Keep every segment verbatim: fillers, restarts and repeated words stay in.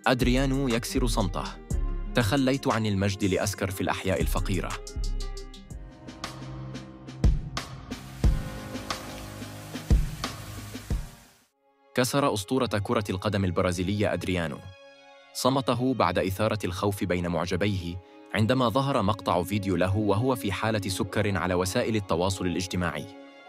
أدريانو يكسر صمته. تخليت عن المجد لأسكر في الأحياء الفقيرة. كسر أسطورة كرة القدم البرازيلية أدريانو صمته بعد إثارة الخوف بين معجبيه عندما ظهر مقطع فيديو له وهو في حالة سكر على وسائل التواصل الاجتماعي.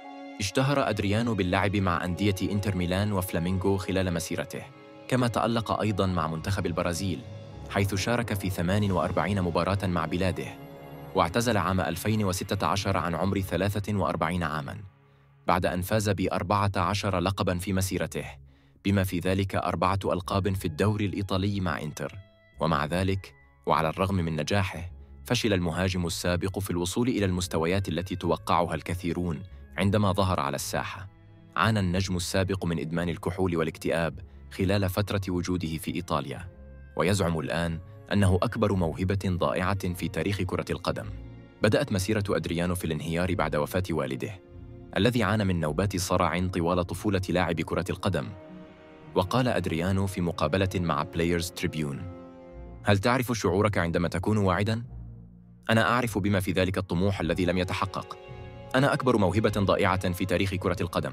اشتهر أدريانو باللعب مع أندية إنتر ميلان وفلامينغو خلال مسيرته، كما تألق أيضاً مع منتخب البرازيل، حيث شارك في ثمان وأربعين مباراة مع بلاده، واعتزل عام ألفين وستة عشر عن عمر ثلاثة وأربعين عاماً، بعد أن فاز بأربعة عشر لقباً في مسيرته، بما في ذلك أربعة ألقاب في الدوري الإيطالي مع إنتر. ومع ذلك، وعلى الرغم من نجاحه، فشل المهاجم السابق في الوصول إلى المستويات التي توقعها الكثيرون عندما ظهر على الساحة. عانى النجم السابق من إدمان الكحول والاكتئاب خلال فترة وجوده في إيطاليا، ويزعم الآن أنه أكبر موهبة ضائعة في تاريخ كرة القدم. بدأت مسيرة أدريانو في الانهيار بعد وفاة والده، الذي عانى من نوبات صرع طوال طفولة لاعب كرة القدم. وقال أدريانو في مقابلة مع بلايرز تريبيون: هل تعرف شعورك عندما تكون واعداً؟ أنا أعرف بما في ذلك الطموح الذي لم يتحقق. أنا أكبر موهبة ضائعة في تاريخ كرة القدم.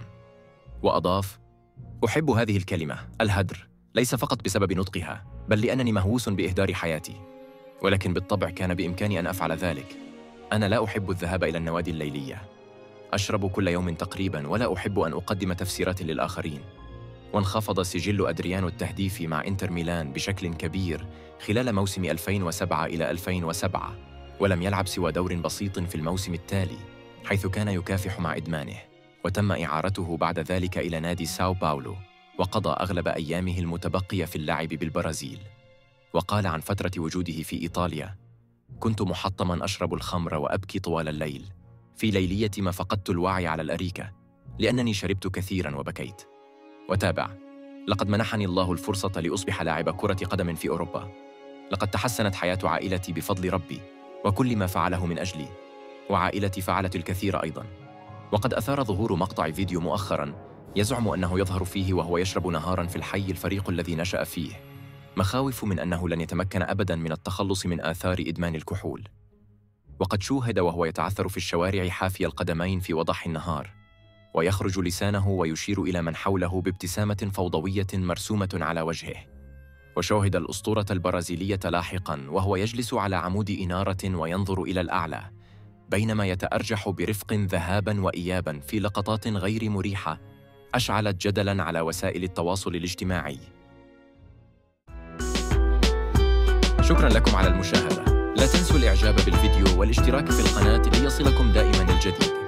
وأضاف: أحب هذه الكلمة الهدر، ليس فقط بسبب نطقها، بل لأنني مهووس بإهدار حياتي. ولكن بالطبع كان بإمكاني أن أفعل ذلك. أنا لا أحب الذهاب إلى النوادي الليلية. أشرب كل يوم تقريباً، ولا أحب أن أقدم تفسيرات للآخرين. وانخفض سجل أدريانو التهديفي مع إنتر ميلان بشكل كبير خلال موسم ألفين وسبعة إلى ألفين وسبعة، ولم يلعب سوى دور بسيط في الموسم التالي، حيث كان يكافح مع إدمانه. وتم إعارته بعد ذلك إلى نادي ساو باولو، وقضى أغلب أيامه المتبقية في اللعب بالبرازيل. وقال عن فترة وجوده في إيطاليا: كنت محطماً أشرب الخمر وأبكي طوال الليل، في ليلية ما فقدت الوعي على الأريكة، لأنني شربت كثيراً وبكيت. وتابع: لقد منحني الله الفرصة لأصبح لاعب كرة قدم في أوروبا. لقد تحسنت حياة عائلتي بفضل ربي وكل ما فعله من أجلي، وعائلتي فعلت الكثير أيضاً. وقد أثار ظهور مقطع فيديو مؤخراً يزعم أنه يظهر فيه وهو يشرب نهاراً في الحي الفريق الذي نشأ فيه، مخاوف من أنه لن يتمكن أبداً من التخلص من آثار إدمان الكحول. وقد شوهد وهو يتعثر في الشوارع حافي القدمين في وضح النهار، ويخرج لسانه ويشير إلى من حوله بابتسامة فوضوية مرسومة على وجهه. وشوهد الأسطورة البرازيلية لاحقاً وهو يجلس على عمود إنارة وينظر إلى الأعلى، بينما يتأرجح برفق ذهاباً وإياباً في لقطات غير مريحة أشعلت جدلاً على وسائل التواصل الاجتماعي. شكراً لكم على المشاهدة. لا تنسوا الإعجاب بالفيديو والاشتراك في القناة ليصلكم دائماً الجديد.